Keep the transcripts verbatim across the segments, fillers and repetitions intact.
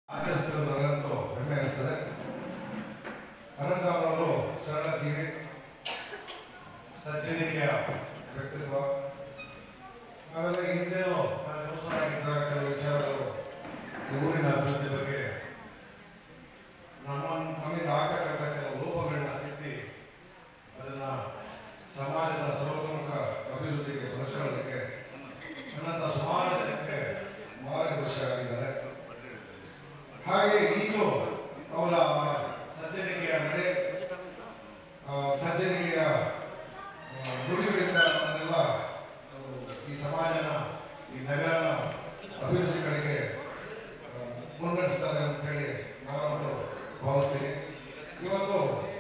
ಆಚರಿಸಿದ ನನಗಂತೂ ಹೆಮ್ಮೆ ಅನಿಸ್ತದೆ. ಅನಂತರವರು ಸರಳ ಜೀವಿ, ಸಜ್ಜನಿಕೆಯ ವ್ಯಕ್ತಿತ್ವ. ಆಮೇಲೆ ಹಿಂದೇನು ನಾನು ಹೊಸದಾಗಿದ್ದ ಕೆಲವು ವಿಚಾರಗಳು ಈ ಊರಿನ ಅಭಿವೃದ್ಧಿ ಬಗ್ಗೆ ನಮ್ಮ ನಮ್ಮಿಂದ ಆಗ್ತಕ್ಕಂಥ ಕೆಲವು ಲೋಪಗಳನ್ನ ತಿದ್ದಿ ಅದನ್ನ ಸಮಾಜದ ಸರ್ವತೋಮುಖ ಅಭಿವೃದ್ಧಿಗೆ ಬಳಸಿಕೊಳ್ಳೋದಕ್ಕೆ ನನ್ನಂತ ಸುಮಾರು ಜನಕ್ಕೆ ಮಾರ್ಗದರ್ಶಿ ಆಗಿದ್ದಾರೆ. ಹಾಗೆ ಈಗಲೂ ಅವರ ಸಜ್ಜನಿಕೆಯ ನಡೆ, ಸಜ್ಜನಿಕೆಯ ನುಡಿಗಳಿಂದ ನಮ್ಮನ್ನೆಲ್ಲ ಈ ಸಮಾಜನ, ಈ ನಗರನ ಅಭಿವೃದ್ಧಿ ಕಡೆಗೆ ಮುನ್ನಡೆಸ್ತಾರೆ ಅಂತ ಹೇಳಿ ನಾನಂತೂ ಭಾವಿಸ್ತೀನಿ. ಇವತ್ತು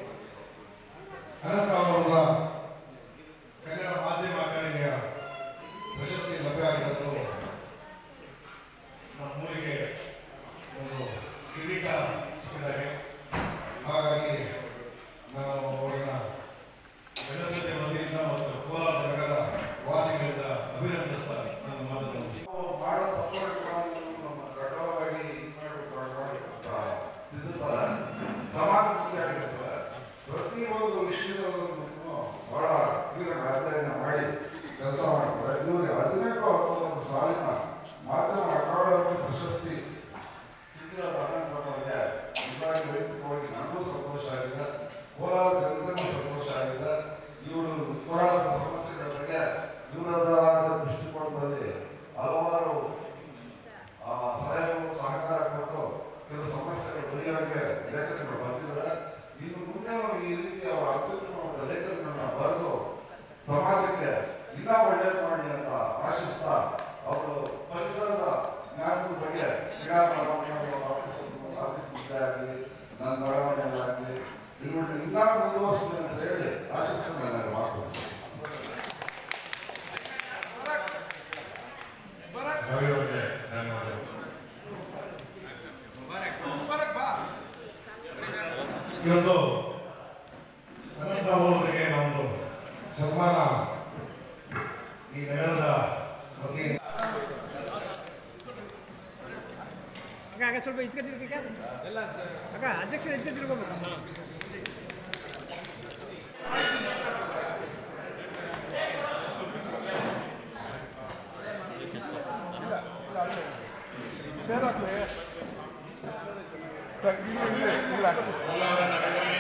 ಅನಂತ ಅವರ ಕನ್ನಡ ಮಾಧ್ಯಮ ಅಕಾಡೆಮಿಯ ಪ್ರಶಸ್ತಿ ಲಭ್ಯ ಆಗಿರೋದು ನಮ್ಮೂರಿಗೆ ಒಂದು ಕಿರೀಟ ಸಿಕ್ಕಿದ್ದಾರೆ. ಹಾಗಾಗಿ ನಾವು ಅವರನ್ನ ಜನಸಂಖ್ಯೆ ವತಿಯಿಂದ ಮತ್ತು ಕೋಲಾರ ನಗರದ ವಾಸಿಗಳಿಂದ ಅಭಿನಂದಿಸ್ತಾ ನನ್ನ ಮಾತುಗಳು ಮಾಡೋ ತಪ್ಪುಗಳನ್ನು ನಮ್ಮ ಕಠೋರವಾಗಿ ತಿದ್ದುತ್ತಾರೆ, ಸಮಾಜಮುಖಿಯಾಗಿರ್ತದೆ. ಪ್ರತಿಯೊಂದು ವಿಷಯದಲ್ಲೂ ಬಹಳ ತೀವ್ರ ಅಧ್ಯಯನ ಮಾಡಿ ಕೆಲಸ ಮಾಡ್ತಾರೆ. ಇವರಿಗೆ ಹದಿನೆಂಟು ಹತ್ತೊಂಬತ್ತು ಸಾಲಿನ ಮಾಧ್ಯಮ ಅಕಾಡೆಮಿ ಪ್ರಶಸ್ತಿ ಸಿಕ್ಕಿರೋದು ಅನಂತರವರಿಗೆ ನಿಜವಾಗಿ ವೈಯಕ್ತಿಕವಾಗಿ ನನಗೂ ಸಂತೋಷ ಆಗಿದೆ, ಕೋಲಾರ ಜನತೆಗೂ ಸಂತೋಷ ಆಗಿದೆ. ಇವರು ಕೋಲಾರದ ಸಮಸ್ಯೆಗಳ ಬಗ್ಗೆ ಇವರದ ದೃಷ್ಟಿಕೋನದಲ್ಲಿ ಹಲವಾರು ಸಲಹೆಗಳು ಸಹಕಾರ ಕೊಟ್ಟು ಕೆಲವು ಸಮಸ್ಯೆಗಳು ಪರಿಹಾರಕ್ಕೆ ಲೇಖನಗಳು ಬಂದಿದ್ದಾರೆ. ಇನ್ನು ಮುಂದೆ ಈ ರೀತಿ ಅವರ ಅತ್ಯುತ್ತಮವಾದ ಲೇಖನಗಳನ್ನ ಬರೆದು ಸಮಾಜಕ್ಕೆ ಇನ್ನೂ ಒಳ್ಳೆಯದು ಮಾಡಿ ಅಂತ ಆಶಿಸ್ತಾ ಅವರು ಪರಿಸರದ ಜ್ಞಾನದ ಬಗ್ಗೆ ಆಗಲಿ ನನ್ನ ಬರವಣಿಗೆಗಳಾಗಲಿ ಇವುಗಳನ್ನ ಇನ್ನೂ ಮುಂದುವರಿಸಲಿ ಅಂತ ಹೇಳಿ ಆಶಿಸ್ಕೊಂಡು ನನಗೆ ಮಾತು ಇವತ್ತು ಅನಂತ ಅವರಿಗೆ ಒಂದು ಸನ್ಮಾನ ಈ ನಗರದ ವತಿಯಿಂದ ಆಗ ಸ್ವಲ್ಪ ಇದಕ್ಕೆ ತಿರ್ಗ ಆಗ ಅಧ್ಯಕ್ಷರು ಇದಕ್ಕೆ ತಿರ್ಗೋಬೇಕು. ಸರ್ ಇಲ್ಲ ಇಲ್ಲ ಇಲ್ಲ